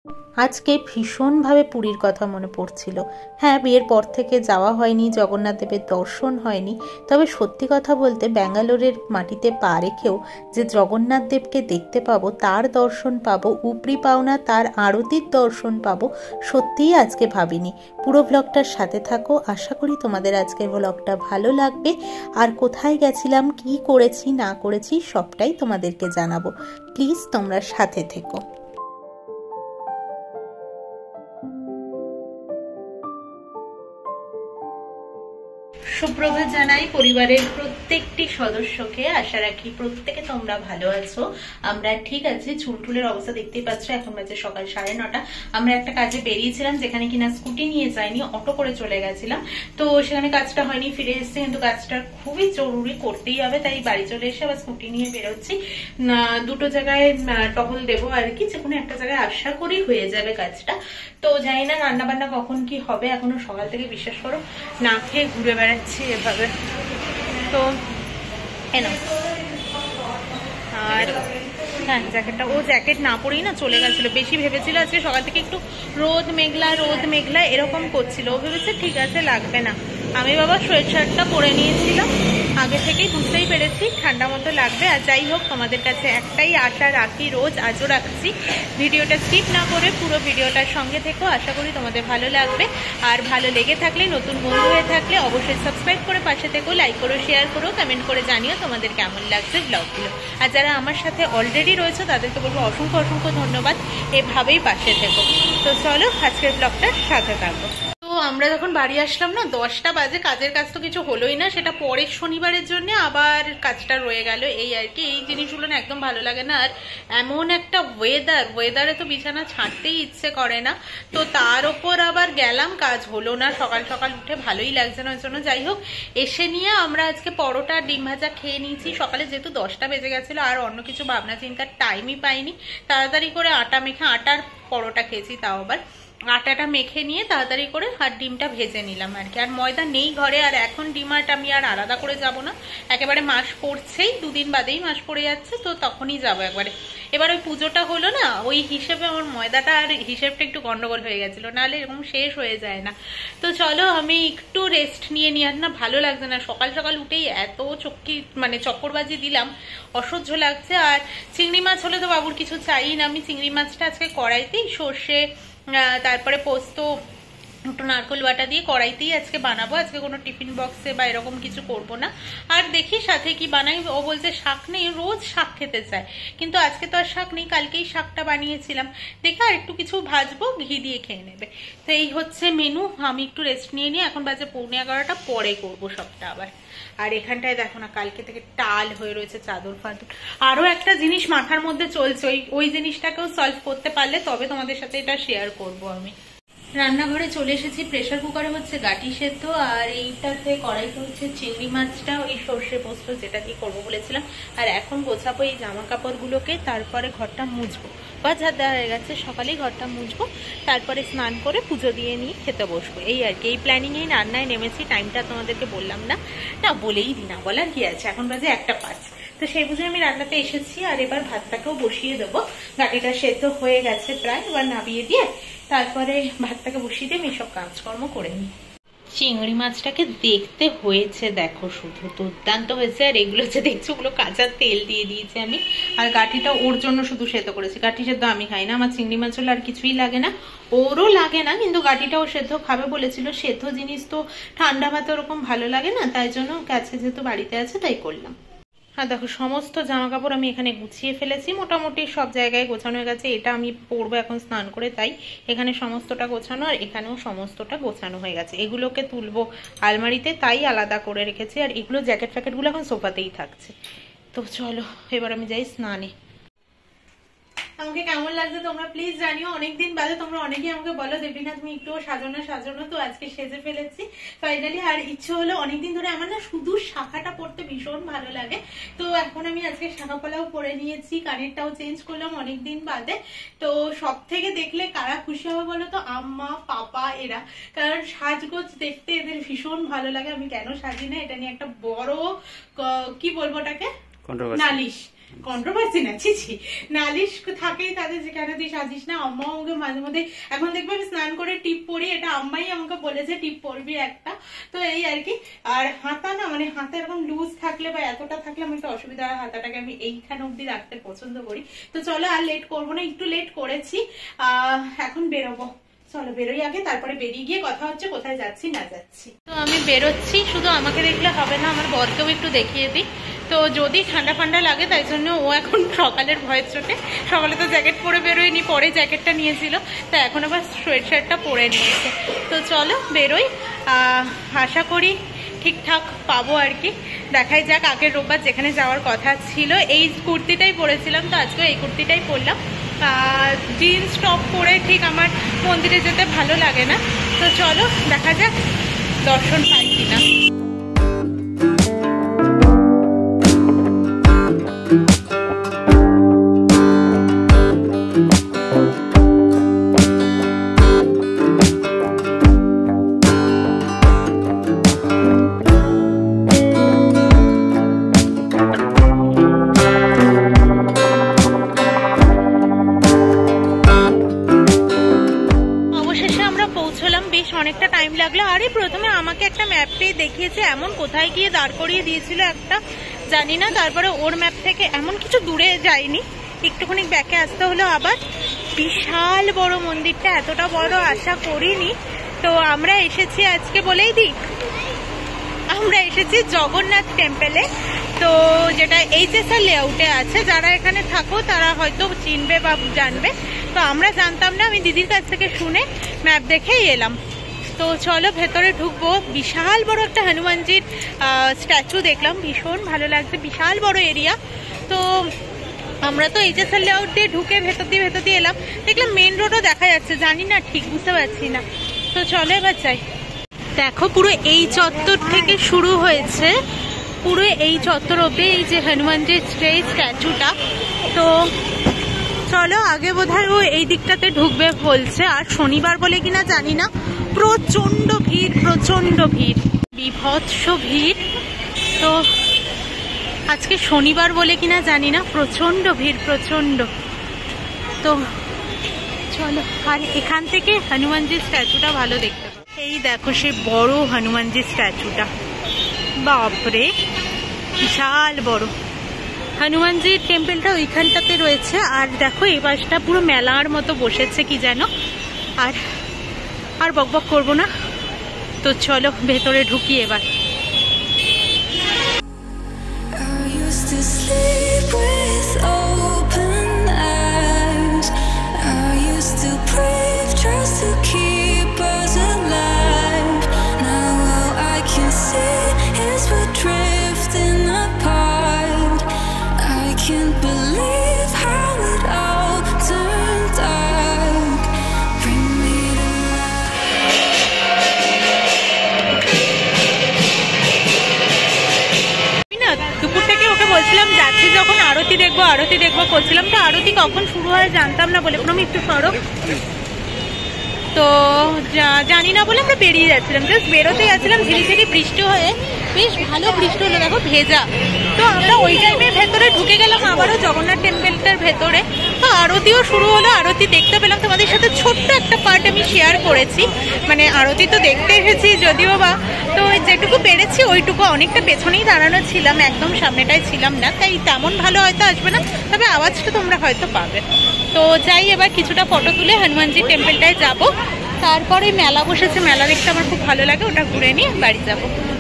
আজকে ভীষণভাবে পুরীর কথা মনে পড়ছিল। হ্যাঁ, বিয়ের পর থেকে যাওয়া হয়নি, জগন্নাথ দেবের দর্শন হয়নি, তবে সত্যি কথা বলতে ব্যাঙ্গালোরের মাটিতে পা রেখেও যে জগন্নাথ দেবকে দেখতে পাবো, তার দর্শন পাবো, উপরি পাওনা তার আরতির দর্শন পাবো, সত্যিই আজকে ভাবিনি। পুরো ব্লগটার সাথে থাকো, আশা করি তোমাদের আজকের ব্লগটা ভালো লাগবে। আর কোথায় গেছিলাম, কি করেছি না করেছি সবটাই তোমাদেরকে জানাবো। প্লিজ তোমরা সাথে থেকো। সুপ্রভাত জানাই পরিবারের প্রত্যেকটি সদস্যকে। আশা রাখি প্রত্যেকে তোমরা ভালো আছো। আমরা ঠিক আছি। চুলটুলের অবস্থা দেখতেই পাচ্ছ, এখন বাজে সকাল 9:30। আমরা একটা কাজে বেরিয়েছিলাম, যেখানে কিনা স্কুটি নিয়ে যাইনি, অটো করে চলে গেছিলাম। তো সেখানে কাজটা হয়নি, ফিরে এসেছি, কিন্তু কাজটা খুবই জরুরি, করতেই হবে, তাই বাড়ি চলে এসে আবার স্কুটি নিয়ে বেরোচ্ছি। দুটো জায়গায় টহল দেবো আর কি, যে কোনো একটা জায়গায় আশা করি হয়ে যাবে কাজটা। তো জানি না রান্না বান্না কখন কি হবে, এখনো সকাল থেকে বিশ্বাস করো না খেয়ে ঘুরে বেড়াচ্ছি এভাবে। তো এনো, আর হ্যাঁ জ্যাকেটটা, ও জ্যাকেট না পরেই না চলে গেছিলো। বেশি ভেবেছিল আজকে সকাল থেকে একটু রোদ মেঘলা এরকম করছিল, ও ভেবেছে ঠিক আছে লাগবে না। আমি বাবা সোয়েট শার্টটা পরে নিয়েছিলাম, আগে থেকেই বুঝতেই পেরেছি ঠান্ডা মতো লাগবে। আর যাই হোক, তোমাদের কাছে একটাই আশা রাখি, রোজ আজও রাখছি, ভিডিওটা স্কিপ না করে পুরো ভিডিওটার সঙ্গে থেকো। আশা করি তোমাদের ভালো লাগবে। আর ভালো লেগে থাকলে, নতুন বন্ধু হয়ে থাকলে অবশ্যই সাবস্ক্রাইব করে পাশে থেকো, লাইক করো, শেয়ার করো, কমেন্ট করে জানিও তোমাদের কেমন লাগছে ব্লগগুলো। আর যারা আমার সাথে অলরেডি রয়েছে তাদেরকে বলবো অসংখ্য অসংখ্য ধন্যবাদ, এভাবেই পাশে থেকো। তো চলো আজকের ব্লগটার সাথে থাকো। তো আমরা যখন বাড়ি আসলাম না 10টা বাজে, কাজের কাজ তো কিছু হলোই না, সেটা পরের শনিবারের জন্য আবার কাজটা রয়ে গেল, এই আর কি। এই জিনিসগুলো না একদম ভালো লাগে না। আর এমন একটা ওয়েদারে তো বিছানা ছাড়তেই ইচ্ছে করে না। তো তার ওপর আবার গেলাম, কাজ হলো না, সকাল সকাল উঠে ভালোই লাগছে না, ওই জন্য যাই হোক এসে নিয়ে আমরা আজকে পরোটা ডিম ভাজা খেয়ে নিয়েছি। সকালে যেহেতু 10টা বেজে গেছিলো, আর অন্য কিছু ভাবনা চিন্তার টাইমই পাইনি, তাড়াতাড়ি করে আটা মেখে আটার পরোটা খেয়েছি, তাও আবার আটাটা মেখে নিয়ে তাড়াতাড়ি করে আর ডিমটা ভেজে নিলাম আর কি। আর ময়দা নেই ঘরে, আর এখন ডিমাট আমি আর আলাদা করে যাব না, একেবারে মাস পড়ছেই, 2 দিন বাদেই মাস পড়ে যাচ্ছে, তো তখনই যাবো একবারে। এবার ওই পুজোটা হলো না, ওই হিসেবে আমার ময়দাটা আর হিসেবটা একটু গন্ডগোল হয়ে গেছিলো, নাহলে এরকম শেষ হয়ে যায় না। তো চলো আমি একটু রেস্ট নিয়ে নিই, আর না ভালো লাগছে না, সকাল সকাল উঠেই এত চক্করবাজি দিলাম, অসহ্য লাগছে। আর চিংড়ি মাছ হলে তো বাবুর কিছু চাই না, আমি চিংড়ি মাছটা আজকে কড়াইতেই সর্ষে, তারপরে পোস্ত, একটু নারকেল বাটা দিয়ে কড়াইতেই আজকে বানাবো। আজকে কোনো টিফিন বক্সে বা এরকম কিছু করব না। আর দেখি সাথে কি বানাই। ও বলছে শাক নেই, রোজ শাক খেতে চায়, কিন্তু আজকে তো আর শাক নেই, কালকেই শাকটা বানিয়েছিলাম। দেখে আর একটু কিছু ভাজবো, ঘি দিয়ে খেয়ে নেবে। তো এই হচ্ছে মেনু। আমি একটু রেস্ট নিয়ে নিই, এখন বাজে 11:45, পরে করবো সবটা আবার। আর এখানটায় দেখো না, কালকে থেকে টাল হয়ে রয়েছে চাদর ফাদর। আরো একটা জিনিস মাথার মধ্যে চলছে, ওই জিনিসটাকেও সলভ করতে পারলে তবে তোমাদের সাথে এটা শেয়ার করব আমি। রান্নাঘরে চলে এসেছি, প্রেসার কুকারে হচ্ছে গাটি সেদ্ধ, আর এইটাতে কড়াইতে হচ্ছে চিংড়ি মাছটা, ওই সর্ষে পোস্ত যেটা দিয়ে করবো বলেছিলাম। আর এখন গোছাবো এই জামা কাপড়গুলোকে, তারপরে ঘরটা মুছবো, বা ঝাড় দেওয়া হয়ে গেছে, সকালেই ঘরটা মুছবো, তারপরে স্নান করে পুজো দিয়ে নিয়ে খেতে বসবো, এই আর কি। এই প্ল্যানিংয়েই রান্নায় নেমেছি। টাইমটা তোমাদেরকে বললাম না, বলেই দিই না, বলার কি আছে, এখন বাজে 1:05। তো সেই বুঝে আমি রান্নাতে এসেছি। আর এবার ভাতটাকেও বসিয়ে দেবো, গাটিটা সেদ্ধ হয়ে গেছে প্রায়, এবার নামিয়ে দিয়ে তারপরে ভাতটাকে বসিয়ে দিয়ে আমি সব কাজকর্ম করে নিই। চিংড়ি মাছটাকে দেখতে হয়েছে, দেখো শুধু দুর্দান্ত হয়েছে। আর এগুলো যে দেখছো, ওগুলো কাঁচা তেল দিয়ে দিয়েছি আমি। আর গাঠিটা ওর জন্য শুধু সেদ্ধ করেছি, গাঠি সেদ্ধ আমি খাই না, আমার চিংড়ি মাছ হলে আর কিছুই লাগে না, ওরও লাগে না, কিন্তু গাঠিটাও সেদ্ধ খাবে বলেছিল। সেদ্ধ জিনিস তো ঠান্ডা ভাতে ওরকম ভালো লাগে না, তাই জন্য কাছে যেহেতু বাড়িতে আছে তাই করলাম। আর দেখো সমস্ত জামা কাপড় আমি এখানে গুছিয়ে ফেলেছি, মোটামুটি সব জায়গায় গোছানো হয়ে গেছে। এটা আমি পরবো এখন স্নান করে, তাই এখানে সমস্তটা গোছানো, আর এখানেও সমস্তটা গোছানো হয়ে গেছে। এগুলোকে তুলবো আলমারিতে, তাই আলাদা করে রেখেছি। আর এগুলো জ্যাকেট ফ্যাকেটগুলো এখন সোফাতেই থাকছে। তো চলো এবার আমি যাই স্নানে। আমাকে কেমন লাগছে তোমরা প্লিজ জানিও। অনেকদিন বাদে তোমরা অনেকেই আমাকে বলো দেবলীনা তুমি একটুও সাজানো, তো আজকে সেজে ফেলেছি ফাইনালি। আর ইচ্ছে হলো, অনেকদিন ধরে আমার না শুধু শাখাটা পরতে ভীষণ ভালো লাগে, তো এখন আমি আজকে শাখা পলাও পরে নিয়েছি, কানেরটাও চেঞ্জ করলাম অনেকদিন বাদে। তো সব থেকে দেখলে কারা খুশি হবে বলো তো, আম্মা পাপা এরা, কারণ সাজগোজ দেখতে এদের ভীষণ ভালো লাগে। আমি কেন সাজি না, এটা নিয়ে একটা বড় কি বলবো ওটাকে, নালিশ, কন্ট্রোভার্সি না, ছি নালিশ থাকেই তাদের যে কেন তুই সাজিস না। আম্মাও আমাকে মাঝে মধ্যে, এখন দেখবে আমি স্নান করে টিপ পরি, এটা আম্মাই আমাকে বলেছে টিপ পরবি একটা, তো এই আর কি। আর হাতা না মানে হাতা এরকম লুজ থাকলে বা এতটা থাকলে আমার একটু অসুবিধা হয়, হাতাটাকে আমি এইখানে অব্দি রাখতে পছন্দ করি। তো চলো আর লেট করবো না, একটু লেট করেছি, এখন বেরোবো। চলো বেরোই আগে, তারপরে বেরিয়ে গিয়ে কথা হচ্ছে কোথায় যাচ্ছি না যাচ্ছি। তো আমি বেরোচ্ছি, শুধু আমাকে দেখলে হবে না, আমার বরকেও একটু দেখিয়ে দিই। তো যদি ঠান্ডা ঠান্ডা লাগে তাই জন্য ও এখন সকালের ভয়ের চোটে, সকালে তো জ্যাকেট পরে বেরোয়নি, পরে জ্যাকেটটা নিয়েছিল, তো এখন আবার সোয়েট শার্টটা পরে নিয়েছে। তো চলো বেরোই, আশা করি ঠিকঠাক পাবো আর কি, দেখাই যাক। আগের রোববার যেখানে যাওয়ার কথা ছিল এই কুর্তিটাই পরেছিলাম, তো আজকে এই কুর্তিটাই পরলাম। জিন্স টপ পরে ঠিক আমার মন্দিরে যেতে ভালো লাগে না, তো চলো দেখা যাক দর্শন পাই কিনা। অনেকটা টাইম লাগলো। আরে প্রথমে আমাকে একটা ম্যাপে দেখিয়েছে, এমন কোথায় গিয়ে দাঁড় করিয়ে দিয়েছিল একটা জানি না, তারপরে ওর ম্যাপ থেকে এমন কিছু দূরে যায়নি, একটুখানি ব্যাকে আসতে হলো আবার। বিশাল বড় মন্দিরটা, এতটা বড় আশা করিনি। তো আমরা এসেছি আজকে, বলেই দিই আমরা এসেছি জগন্নাথ টেম্পলে, তো যেটা এইচএসআর লেআউটে আছে। যারা এখানে থাকো তারা হয়তো চিনবে বা জানবে, তো আমরা জানতাম না, আমি দিদির কাছ থেকে শুনে ম্যাপ দেখেই এলাম। তো চলো ভেতরে ঢুকবো। বিশাল বড় একটা হনুমানজির স্ট্যাচু দেখলাম, ভীষণ ভালো লাগছে, বিশাল বড় এরিয়া। তো আমরা তো এইচএসআর লেআউট দিয়ে ঢুকে ভেতর দিয়ে এলাম, দেখলাম মেন রোডও দেখা যাচ্ছে, জানি না ঠিক বুঝতে পারছি না। তো চলো এবার যাই। দেখো পুরো এই চত্বর থেকে শুরু হয়েছে, পুরো এই চত্বর অব্দি এই যে হনুমানজির স্ট্যাচুটা। তো চলো আগে বোধহয় ও এই দিকটাতে ঢুকবে বলছে, আর শনিবার বলে কিনা জানি না, প্রচন্ড ভিড়, প্রচন্ড ভিড়, বিভৎস ভিড়। তো আজকে শনিবার বলে কিনা জানি না, প্রচন্ড ভিড়, প্রচন্ড। তো চলো, আর এখান থেকে হনুমানজির স্ট্যাচুটা ভালো দেখতে পাবো। এই দেখো সে বড় হনুমানজির স্ট্যাচুটা, বাপরে বিশাল বড়। হনুমানজির টেম্পলটা ওইখানটাতে রয়েছে, আর দেখো এই পাশটা পুরো মেলার মতো বসেছে কি যেন। আর বকবক করবো না, তো চলো ভেতরে ঢুকি এবার। বলছিলাম যাচ্ছি যখন আরতি দেখবো করছিলাম, তো আরতি কখন শুরু হয় জানতাম না বলে, প্রথমে একটু সরব, তো জানি না বলে আমরা বেরিয়ে যাচ্ছিলাম, জাস্ট বেরোতে যাচ্ছিলাম, ঝিরিঝিরি বৃষ্টি হয়ে, বেশ ভালো বৃষ্টি হলো, দেখো ভেজা। তো আমরা ওই টাইমে ভেতরে ঢুকে গেলাম আবারও জগন্নাথ টেম্পলটার ভেতরে। তো আরতিও শুরু হলো, আরতি দেখতে পেলাম। তোমাদের সাথে ছোট্ট একটা পার্ট আমি শেয়ার করেছি, মানে আরতি তো দেখতে এসেছি যদিও বা, তো যেটুকু পেরেছি ওইটুকু। অনেকটা পেছনেই দাঁড়ানো ছিলাম, একদম সামনেটাই ছিলাম না, তাই তেমন ভালো হয়তো আসবে না, তবে আওয়াজটা তোমরা হয়তো পাবে। তো যাই এবার কিছুটা ফটো তুলে হনুমানজি টেম্পলটায় যাব, তারপরে মেলা বসেছে, মেলা দেখতে আমার খুব ভালো লাগে, ওটা ঘুরে নিয়ে বাড়ি যাব।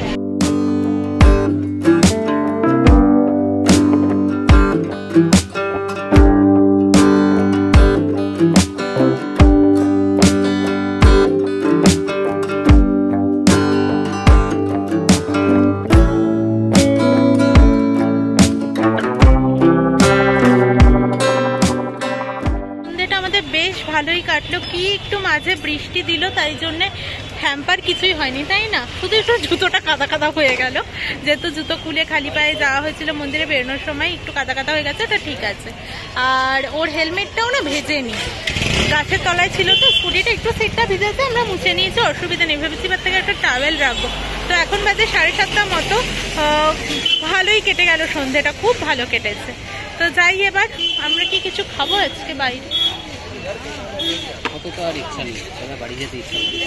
ভালোই কাটলো, কি একটু মাঝে বৃষ্টি দিল, তাই জন্য হ্যাম্পার কিছুই হয়নি, তাই না? শুধু একটু জুতোটা কাদা কাদা হয়ে গেল, যেহেতু জুতো খুলে খালি পায়ে যাওয়া হয়েছিল মন্দিরে, বেরোনোর সময় একটু কাদা কাদা হয়ে গেছে, ওটা ঠিক আছে। আর ওর হেলমেটটাও না ভেজেনি, গাছের তলায় ছিল তো, স্কুটিটা একটু সিটটা ভিজেছে, আমরা মুছে নিয়েছি, অসুবিধা নেই। ভেবেছি এবার থেকে একটা টাওয়েল রাখবো। তো এখন বাজে 7:30 মতো, ভালোই কেটে গেল সন্ধ্যেটা, খুব ভালো কেটেছে। তো যাই, এবার আমরা কি কিছু খাবো আজকে বাইরে? অত তো আর ইচ্ছা নেই, তবে বাড়ি যেতে ইচ্ছা নেই,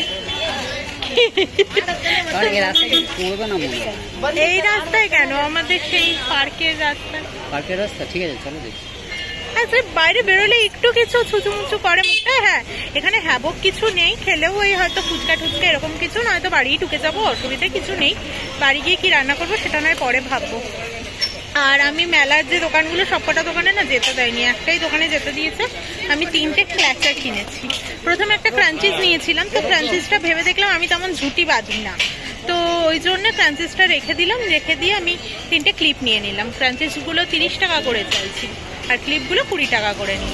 কারণ এই রাস্তায় কিছু পড়বে না মনে হয়। এই রাস্তায় কেন? আমাদের সেই পার্কের রাস্তা। পার্কের রাস্তা ঠিক আছে, চলো দেখি। বাইরে বেরোলে একটু কিছু ছুচুমুচু করে মুখে। হ্যাঁ, এখানে হ্যাবক কিছু নেই, খেলেও ওই হয়তো ফুচকা টুচকা এরকম কিছু, নয়তো বাড়িই ঢুকে যাবো, অসুবিধা কিছু নেই। বাড়ি গিয়ে কি রান্না করবো সেটা নয় পরে ভাববো। আর আমি মেলার যে দোকানগুলো সবকটা দোকানে না যেতে দেয়নি, একটাই দোকানে যেতে দিয়েছে। আমি 3টে ক্ল্যাচার কিনেছি। প্রথমে একটা ক্রাঞ্চিস নিয়েছিলাম, তো ক্রাঞ্চিসটা ভেবে দেখলাম আমি তেমন ঝুটি বাঁধি না, তো ওই জন্য ক্রাঞ্চিসটা রেখে দিলাম। রেখে দিয়ে আমি 3টে ক্লিপ নিয়ে নিলাম। ক্রাঞ্চিসগুলো 30 টাকা করে চাইছি, আর ক্লিপগুলো 20 টাকা করে নিল।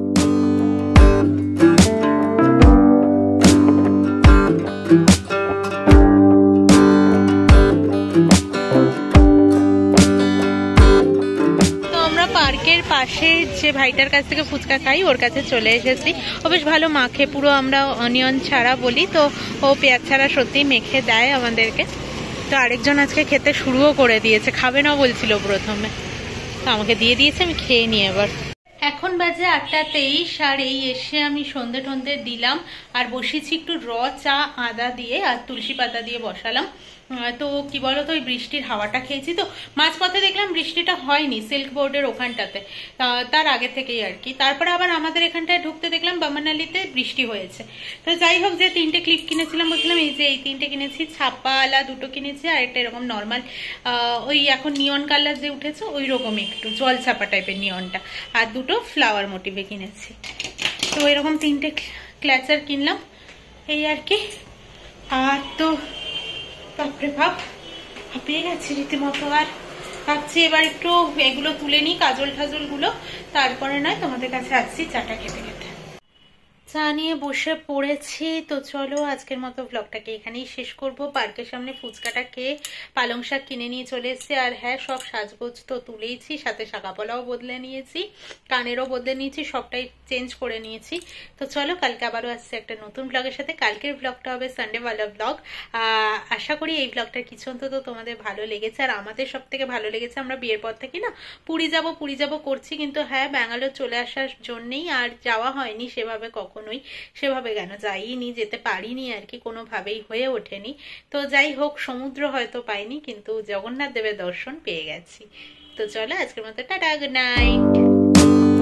পার্কের পাশে যে ভাইটার কাছ থেকে ফুচকা খাই ওর কাছে চলে এসেছি। ও বেশ ভালো মাখে, পুরো আমরা অনিয়ন ছাড়া বলি তো ও পেঁয়াজ ছাড়া সত্যিই মেখে দেয় আমাদেরকে। তো আরেকজন আজকে খেতে শুরুও করে দিয়েছে, খাবে না বলছিল প্রথমে, তো আমাকে দিয়ে দিয়েছে, আমি খেয়ে নিই এবার। এখন বাজে 8:23, আর এই এসে আমি সন্ধে টন্ধে দিলাম আর বসেছি একটু র চা আদা দিয়ে আর তুলসী পাতা দিয়ে বসালাম। তো কি বলতো, ওই বৃষ্টির হাওয়াটা খেয়েছি, তো মাঝপথে দেখলাম বৃষ্টিটা হয়নি সিল্ক বোর্ডের ওখানটাতে, তার আগে থেকেই আর কি। তারপরে আবার আমাদের এখানটায় ঢুকতে দেখলাম বামানালিতে বৃষ্টি হয়েছে। তো যাই হোক, যে 3টে ক্লিপ কিনেছিলাম বলছিলাম, এই যে এই 3টে কিনেছি, ছাপাওয়ালা 2টো কিনেছি, আর একটা এরকম নর্মাল ওই এখন নিয়ন কালার যে উঠেছে ওই রকম একটু জল ছাপা টাইপের নিয়নটা, আর 2টো ফ্লাওয়ার মোটিভে কিনেছি। তো এরকম 3টে ক্ল্যাচার কিনলাম, এই আর কি। আর তো বাপরে বাপ, হাঁপিয়ে গেছি রীতিমতো। আর ভাবছি এবার একটু এগুলো তুলে নিই, কাজল ঠাজল গুলো, তারপরে নয় তোমাদের কাছে আসছি চাটা খেতে খেতে। চা নিয়ে বসে পড়েছি। তো চলো আজকের মতো ব্লগটাকে এখানেই শেষ করব। পার্কের সামনে ফুচকাটা খেয়ে পালং শাক কিনে নিয়ে চলে এসেছি। আর হ্যাঁ, সব সাজগোজ তো তুলেইছি, সাথে শাকাপলাও বদলে নিয়েছি, কানেরও বদলে নিয়েছি, সবটাই চেঞ্জ করে নিয়েছি। তো চলো, কালকে আবারও আসছে একটা নতুন ব্লগের সাথে। কালকের ব্লগটা হবে সানডেওয়ালা ব্লগ। আশা করি এই ব্লগটার কিছু অন্তত তোমাদের ভালো লেগেছে। আর আমাদের সব থেকে ভালো লেগেছে, আমরা বিয়ের পর থেকে না পুরী যাব করছি, কিন্তু হ্যাঁ, ব্যাঙ্গালোর চলে আসার জন্যেই আর যাওয়া হয়নি সেভাবে, কখনোই সেভাবে কেন যাইনি, যেতে পারিনি আর কি, কোনোভাবেই হয়ে ওঠেনি। তো যাই হোক, সমুদ্র হয়তো পাইনি, কিন্তু জগন্নাথ দেবের দর্শন পেয়ে গেছি। তো চলো আজকের মতো টাটা, গুড নাইট।